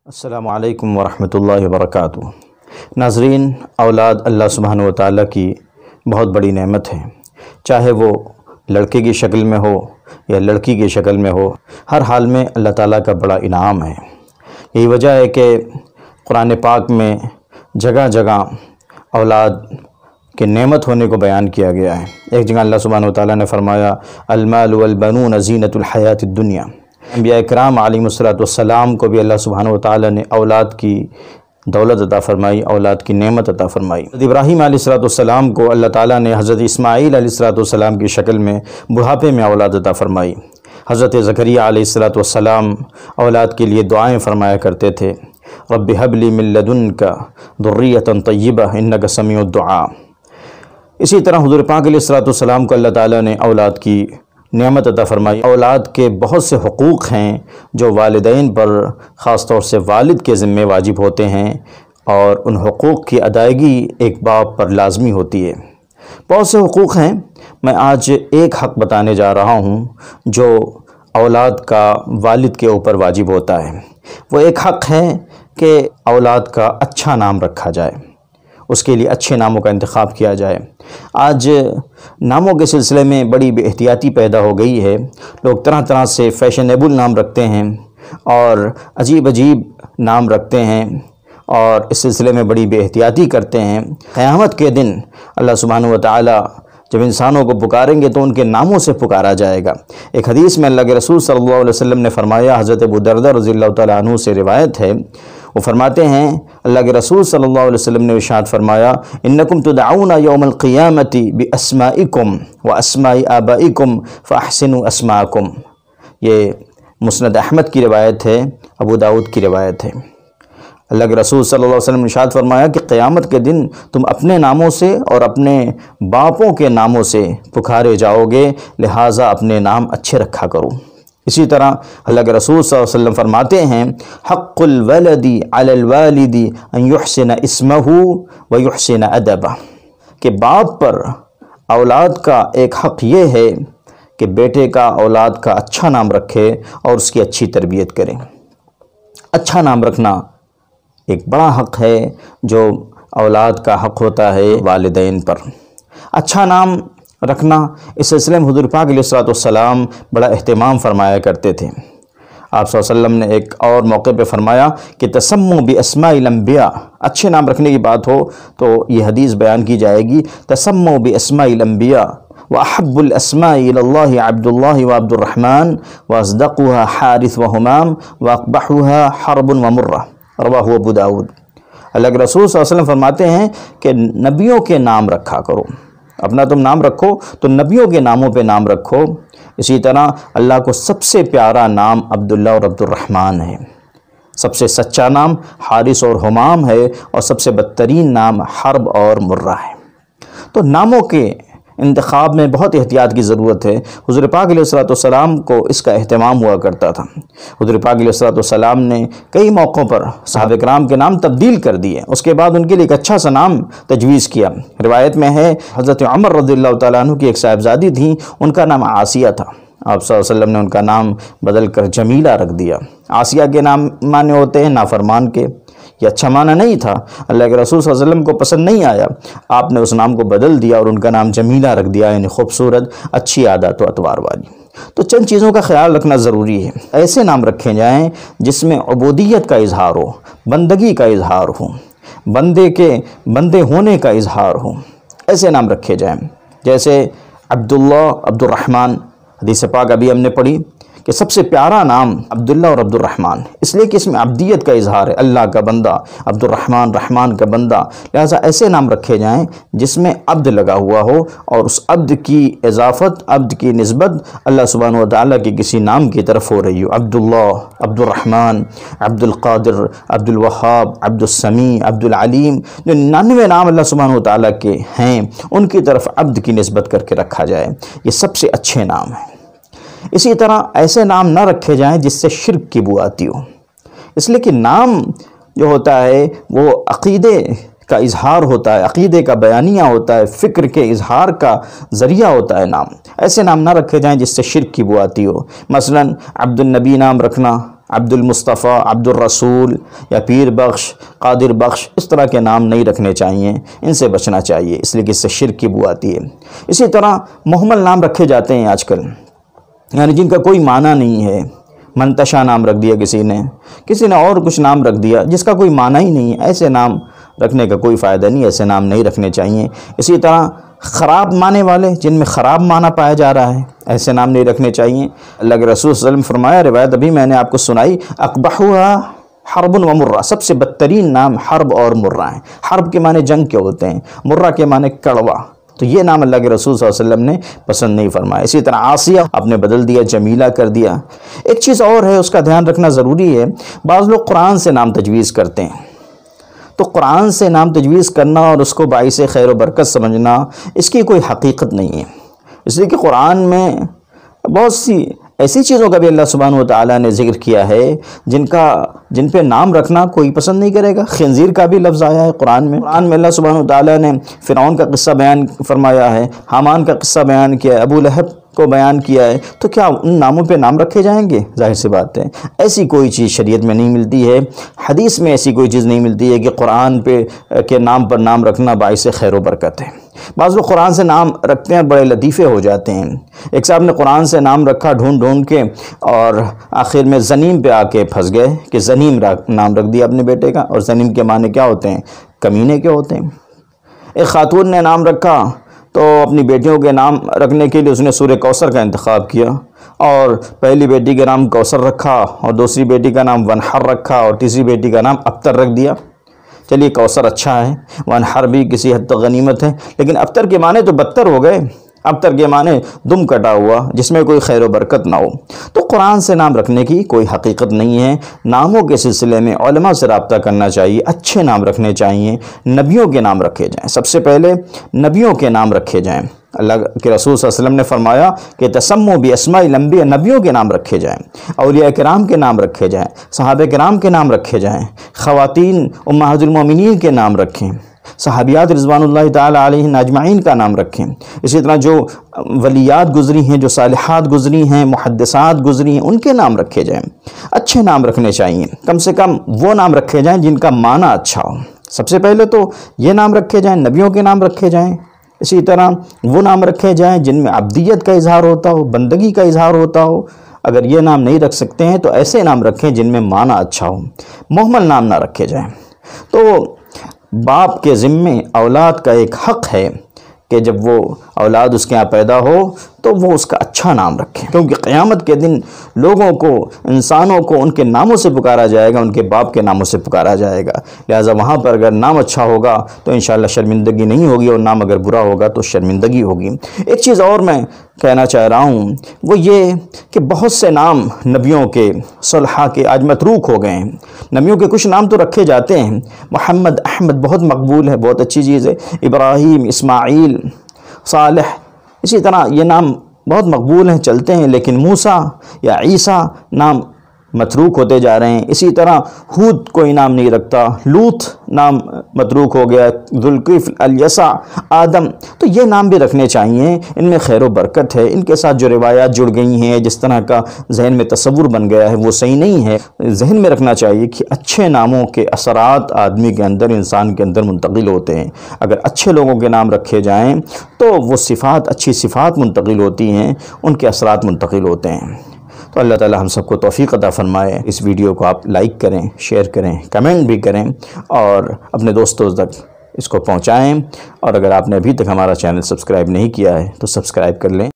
السلام علیکم ورحمۃ اللہ وبرکاتہ۔ ناظرین، اولاد اللہ سبحانہ و تعالیٰ کی بہت بڑی نعمت ہے، چاہے وہ لڑکے کی شکل میں ہو یا لڑکی کی شکل میں ہو، ہر حال میں اللہ تعالیٰ کا بڑا انعام ہے۔ یہی وجہ ہے کہ قرآن پاک میں جگہ جگہ اولاد کے نعمت ہونے کو بیان کیا گیا ہے۔ ایک جگہ اللہ سبحانہ و تعالیٰ نے فرمایا المال والبنون زینۃ الحیات الدنیا۔ انبیاء کرام علیہم السلام کو بھی اللہ سبحانہ و تعالیٰ نے اولاد کی دولت عطا فرمائی، اولاد کی نعمت عطا فرمائی۔ حضرت ابراہیم علیہ السلام کو اللہ تعالیٰ نے حضرت اسماعیل علیہ السلام کی شکل میں بڑھاپے میں اولاد عطا فرمائی۔ حضرت زکریا علیہ السلام اولاد کے لیے دعائیں فرمایا کرتے تھے، رب ہب لی من لدنک ذریۃ طیبہ انک سمیع الدعاء۔ اسی طرح حضور پاک علیہ السلام کو اللہ تعالیٰ نے اولاد کی نعمت عطا فرمائی۔ اولاد کے بہت سے حقوق ہیں جو والدین پر، خاص طور سے والد کے ذمہ واجب ہوتے ہیں، اور ان حقوق کی ادائیگی ایک باپ پر لازمی ہوتی ہے۔ بہت سے حقوق ہیں، میں آج ایک حق بتانے جا رہا ہوں جو اولاد کا والد کے اوپر واجب ہوتا ہے۔ وہ ایک حق ہے کہ اولاد کا اچھا نام رکھا جائے، اس کے لیے اچھے ناموں کا انتخاب کیا جائے۔ آج ناموں کے سلسلے میں بڑی بے احتیاطی پیدا ہو گئی ہے، لوگ طرح طرح سے فیشنیبل نام رکھتے ہیں اور عجیب عجیب نام رکھتے ہیں، اور اس سلسلے میں بڑی بے احتیاطی کرتے ہیں۔ قیامت کے دن اللہ سبحانہ و تعالیٰ جب انسانوں کو پکاریں گے تو ان کے ناموں سے پکارا جائے گا۔ ایک حدیث میں اللہ کے رسول صلی اللہ علیہ وسلم نے فرمایا، حضرت ابو دردہ رضی اللہ تعالیٰ عنہ سے روایت ہے، وہ فرماتے ہیں اللہ کے رسول صلی اللہ علیہ وسلم نے ارشاد فرمایا، انکم تدعون یوم القیامۃ باسمائکم واسماء آبائکم فاحسنوا اسماءکم۔ یہ مسند احمد کی روایت ہے، ابو داؤد کی روایت ہے۔ اللہ کے رسول صلی اللہ علیہ وسلم نے ارشاد فرمایا کہ قیامت کے دن تم اپنے ناموں سے اور اپنے باپوں کے ناموں سے پکارے جاؤ گے، لہٰذا اپنے نام اچھے رکھا کرو۔ اسی طرح اللہ کے رسول صلی اللہ علیہ وسلم فرماتے ہیں، حق الولد علی الوالد ان یحسن اسمہ ویحسن ادبہ، کہ باپ پر اولاد کا ایک حق یہ ہے کہ بیٹے کا اولاد کا اچھا نام رکھے اور اس کی اچھی تربیت کرے۔ اچھا نام رکھنا ایک بڑا حق ہے جو اولاد کا حق ہوتا ہے والدین پر۔ اچھا نام رکھنا، اس سلسلے میں حضور پاک علیہ السلام بڑا اہتمام فرمایا کرتے تھے۔ آپ صلی اللہ علیہ وسلم نے ایک اور موقع پہ فرمایا کہ تسموا باسماء الانبیاء، اچھے نام رکھنے کی بات ہو تو یہ حدیث بیان کی جائے گی، تسموا باسماء الانبیاء واحب الاسماء الی اللہ عبد اللہ وعبد الرحمن واصدقها حارث وہمام واقبحها حرب ومرہ، رواہ ابو داؤد۔ اللہ کے رسول صلی اللہ علیہ وسلم فرماتے ہیں کہ نبیوں کے نام رکھا کرو، اپنا تم نام رکھو تو نبیوں کے ناموں پہ نام رکھو۔ اسی طرح اللہ کو سب سے پیارا نام عبداللہ اور عبد الرحمن ہے، سب سے سچا نام حارث اور ہمام ہے، اور سب سے بدترین نام حرب اور مرہ ہے۔ تو ناموں کے انتخاب میں بہت احتیاط کی ضرورت ہے۔ حضور پاک علیہ السلام کو اس کا اہتمام ہوا کرتا تھا۔ حضور پاک علیہ السلام نے کئی موقعوں پر صحابہ کرام کے نام تبدیل کر دیے، اس کے بعد ان کے لیے ایک اچھا سا نام تجویز کیا۔ روایت میں ہے حضرت عمر رضی اللہ تعالیٰ عنہ کی ایک صاحبزادی تھیں، ان کا نام عاصیہ تھا، آپ صلی اللہ علیہ وسلم نے ان کا نام بدل کر جمیلہ رکھ دیا۔ عاصیہ کے نام معنی ہوتے ہیں نافرمان کے، یہ اچھا معنی نہیں تھا، اللہ کے رسول صلی اللہ علیہ وسلم کو پسند نہیں آیا، آپ نے اس نام کو بدل دیا اور ان کا نام جمیلہ رکھ دیا، یعنی خوبصورت، اچھی عادت و اطوار والی۔ تو چند چیزوں کا خیال رکھنا ضروری ہے۔ ایسے نام رکھے جائیں جس میں عبودیت کا اظہار ہو، بندگی کا اظہار ہو، بندے ہونے کا اظہار ہو، ایسے نام رکھے جائیں۔ جیسے عبداللہ، عبد الرحمن، حدیث پاک ابھی ہم نے پڑھی کہ سب سے پیارا نام عبداللہ اور عبد الرحمن، اس لیے کہ اس میں عبدیت کا اظہار ہے، اللہ کا بندہ، عبد الرحمن، رحمان کا بندہ، لہٰذا ایسے نام رکھے جائیں جس میں عبد لگا ہوا ہو، اور اس عبد کی اضافت، عبد کی نسبت اللہ سبحانہ و تعالیٰ کی کسی نام کی طرف ہو رہی ہو۔ عبداللہ، عبد الرحمن، عبد القادر، عبد الوہاب، عبد السمیع، عبد العلیم، جو 99 نام اللہ سبحانہ و تعالیٰ کے ہیں ان کی طرف عبد کی نسبت کر کے رکھا جائے، یہ سب سے اچھے نام ہیں۔ اسی طرح ایسے نام نہ رکھے جائیں جس سے شرک کی بو آتی ہو، اس لیے کہ نام جو ہوتا ہے وہ عقیدے کا اظہار ہوتا ہے، عقیدے کا بیانیہ ہوتا ہے، فکر کے اظہار کا ذریعہ ہوتا ہے نام۔ ایسے نام نہ رکھے جائیں جس سے شرک کی بو آتی ہو، مثلا عبد النبی نام رکھنا عبدالمصطفیٰ، عبدالرسول یا پیر بخش، قادر بخش، اس طرح کے نام نہیں رکھنے چاہیے، ان سے بچنا چاہیے، اس لیے کہ اس سے شرک کی بو آتی ہے۔ اسی طرح مہمل نام رکھے جاتے ہیں آج کل، یعنی جن کا کوئی معنی نہیں ہے۔ منتشا نام رکھ دیا کسی نے اور کچھ نام رکھ دیا جس کا کوئی معنی ہی نہیں ہے، ایسے نام رکھنے کا کوئی فائدہ نہیں، ایسے نام نہیں رکھنے چاہیے۔ اسی طرح خراب معنی والے، جن میں خراب معنی پایا جا رہا ہے، ایسے نام نہیں رکھنے چاہیے۔ اللہ کے رسول صلی اللہ علیہ وسلم فرمایا، روایت ابھی میں نے آپ کو سنائی، اقبحھا حرب و مرہ، سب سے بدترین نام حرب اور مرہ ہیں۔ حرب کے معنی جنگ کے ہوتے ہیں، مرہ کے معنی کڑوا، تو یہ نام اللہ کے رسول صلی اللہ علیہ وسلم نے پسند نہیں فرمایا۔ اسی طرح عاصیہ آپ نے بدل دیا، جمیلہ کر دیا۔ ایک چیز اور ہے، اس کا دھیان رکھنا ضروری ہے، بعض لوگ قرآن سے نام تجویز کرتے ہیں، تو قرآن سے نام تجویز کرنا اور اس کو باعث خیر و برکت سمجھنا، اس کی کوئی حقیقت نہیں ہے، اس لیے کہ قرآن میں بہت سی ایسی چیزوں کا بھی اللہ سبحانہ و تعالیٰ نے ذکر کیا ہے جن پہ نام رکھنا کوئی پسند نہیں کرے گا۔ خنزیر کا بھی لفظ آیا ہے قرآن میں اللہ سبحانہ و تعالیٰ نے فرعون کا قصہ بیان فرمایا ہے، حامان کا قصہ بیان کیا ہے، ابو لہب کو بیان کیا ہے، تو کیا ان ناموں پہ نام رکھے جائیں گے؟ ظاہر سی بات ہے، ایسی کوئی چیز شریعت میں نہیں ملتی ہے، حدیث میں ایسی کوئی چیز نہیں ملتی ہے کہ قرآن کے نام پر نام رکھنا باعث خیر و برکت ہے۔ بعض لوگ قرآن سے نام رکھتے ہیں، بڑے لطیفے ہو جاتے ہیں۔ ایک صاحب نے قرآن سے نام رکھا ڈھونڈ کے، اور آخر میں زنیم پہ آ کے پھنس گئے کہ زنیم نام رکھ دیا اپنے بیٹے کا، اور زنیم کے معنی کیا ہوتے ہیں؟ کمینے کے ہوتے ہیں۔ ایک خاتون نے نام رکھا تو اپنی بیٹیوں کے نام رکھنے کے لیے اس نے سورہ کوثر کا انتخاب کیا، اور پہلی بیٹی کا نام کوثر رکھا، اور دوسری بیٹی کا نام ونحر رکھا، اور تیسری بیٹی کا نام ابتر رکھ دیا۔ چلیے کوثر اچھا ہے، ونحر بھی کسی حد تک غنیمت ہے، لیکن ابتر کے معنی تو بدتر ہو گئے، ابتر کے معنی دم کٹا ہوا، جس میں کوئی خیر و برکت نہ ہو۔ تو قرآن سے نام رکھنے کی کوئی حقیقت نہیں ہے۔ ناموں کے سلسلے میں علماء سے رابطہ کرنا چاہیے، اچھے نام رکھنے چاہیے، نبیوں کے نام رکھے جائیں، سب سے پہلے نبیوں کے نام رکھے جائیں۔ اللہ کے رسول صلی اللہ علیہ وسلم نے فرمایا کہ تسموا باسماء الانبیاء، نبیوں کے نام رکھے جائیں، اولیاء کرام کے نام رکھے جائیں، صحابہ کرام کے نام رکھے جائیں، خواتین امہات المومنین کے نام رکھیں، صحابیات رضوان اللہ تعالی علیہن اجمعین کا نام رکھیں۔ اسی طرح جو ولیات گزری ہیں، جو صالحات گزری ہیں، محدثات گزری ہیں، ان کے نام رکھے جائیں۔ اچھے نام رکھنے چاہیے، کم سے کم وہ نام رکھے جائیں جن کا معنی اچھا ہو۔ سب سے پہلے تو یہ نام رکھے جائیں، نبیوں کے نام رکھے جائیں۔ اسی طرح وہ نام رکھے جائیں جن میں عبدیت کا اظہار ہوتا ہو، بندگی کا اظہار ہوتا ہو۔ اگر یہ نام نہیں رکھ سکتے ہیں تو ایسے نام رکھیں جن میں معنی اچھا ہو، محمل نام نہ رکھے جائیں۔ تو باپ کے ذمے اولاد کا ایک حق ہے کہ جب وہ اولاد اس کے یہاں پیدا ہو تو وہ اس کا اچھا نام رکھیں، کیونکہ قیامت کے دن لوگوں کو، انسانوں کو ان کے ناموں سے پکارا جائے گا، ان کے باپ کے ناموں سے پکارا جائے گا۔ لہٰذا وہاں پر اگر نام اچھا ہوگا تو انشاءاللہ شرمندگی نہیں ہوگی، اور نام اگر برا ہوگا تو شرمندگی ہوگی۔ ایک چیز اور میں کہنا چاہ رہا ہوں، وہ یہ کہ بہت سے نام نبیوں کے، صلحاء کے آج متروک ہو گئے ہیں۔ نبیوں کے کچھ نام تو رکھے جاتے ہیں، محمد، احمد بہت مقبول ہے، بہت اچھی چیز ہے، ابراہیم، اسماعیل، صالح، اسی طرح یہ نام بہت مقبول ہیں، چلتے ہیں، لیکن موسیٰ یا عیسیٰ نام متروک ہوتے جا رہے ہیں۔ اسی طرح ہود کوئی نام نہیں رکھتا، لوط نام متروک ہو گیا، ذوالکفل، الیسع، آدم، تو یہ نام بھی رکھنے چاہیے، ان میں خیر و برکت ہے۔ ان کے ساتھ جو روایات جڑ گئی ہیں، جس طرح کا ذہن میں تصور بن گیا ہے، وہ صحیح نہیں ہے۔ ذہن میں رکھنا چاہیے کہ اچھے ناموں کے اثرات آدمی کے اندر، انسان کے اندر منتقل ہوتے ہیں۔ اگر اچھے لوگوں کے نام رکھے جائیں تو وہ صفات، اچھی صفات منتقل ہوتی ہیں، ان کے اثرات منتقل ہوتے ہیں۔ تو اللہ تعالی ہم سب کو توفیق عطا فرمائے۔ اس ویڈیو کو آپ لائک کریں، شیئر کریں، کمنٹ بھی کریں، اور اپنے دوستوں تک اس کو پہنچائیں، اور اگر آپ نے ابھی تک ہمارا چینل سبسکرائب نہیں کیا ہے تو سبسکرائب کر لیں۔